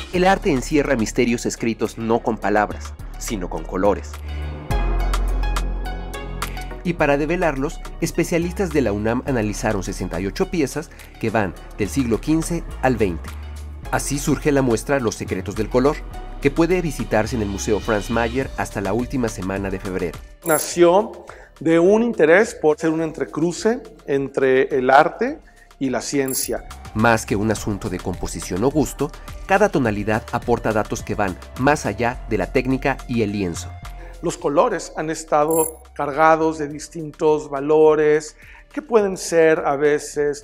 El arte encierra misterios escritos no con palabras, sino con colores. Y para develarlos, especialistas de la UNAM analizaron 68 piezas que van del siglo XV al XX. Así surge la muestra Los secretos del color, que puede visitarse en el Museo Franz Mayer hasta la última semana de febrero. Nació de un interés por ser un entrecruce entre el arte y la ciencia. Más que un asunto de composición o gusto, cada tonalidad aporta datos que van más allá de la técnica y el lienzo. Los colores han estado cargados de distintos valores que pueden ser a veces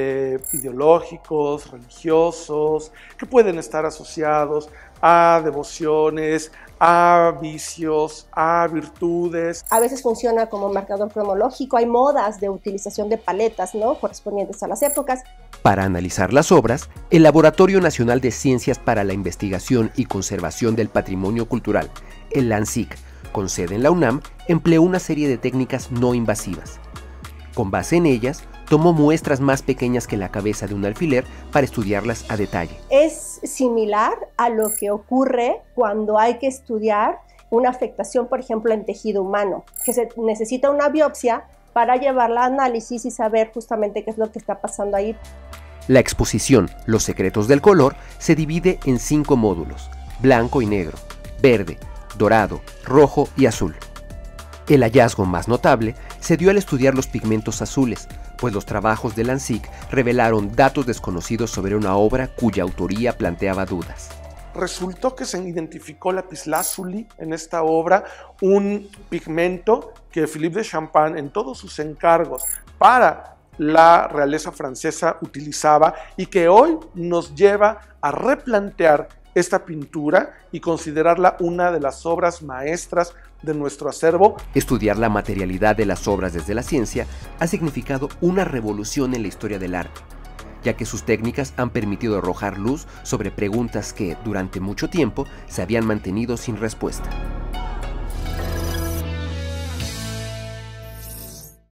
ideológicos, religiosos, que pueden estar asociados a devociones, a vicios, a virtudes. A veces funciona como marcador cronológico, hay modas de utilización de paletas, ¿no?, correspondientes a las épocas. Para analizar las obras, el Laboratorio Nacional de Ciencias para la Investigación y Conservación del Patrimonio Cultural, el LANCIC, con sede en la UNAM, empleó una serie de técnicas no invasivas. Con base en ellas, tomó muestras más pequeñas que la cabeza de un alfiler para estudiarlas a detalle. Es similar a lo que ocurre cuando hay que estudiar una afectación, por ejemplo, en tejido humano, que se necesita una biopsia para llevarla a análisis y saber justamente qué es lo que está pasando ahí. La exposición Los secretos del color se divide en 5 módulos: blanco y negro, verde, dorado, rojo y azul. El hallazgo más notable se dio al estudiar los pigmentos azules, pues los trabajos de LANCIC revelaron datos desconocidos sobre una obra cuya autoría planteaba dudas. Resultó que se identificó lapislázuli en esta obra, un pigmento que Philippe de Champagne en todos sus encargos para la realeza francesa utilizaba y que hoy nos lleva a replantear esta pintura y considerarla una de las obras maestras de nuestro acervo. Estudiar la materialidad de las obras desde la ciencia ha significado una revolución en la historia del arte, ya que sus técnicas han permitido arrojar luz sobre preguntas que, durante mucho tiempo, se habían mantenido sin respuesta.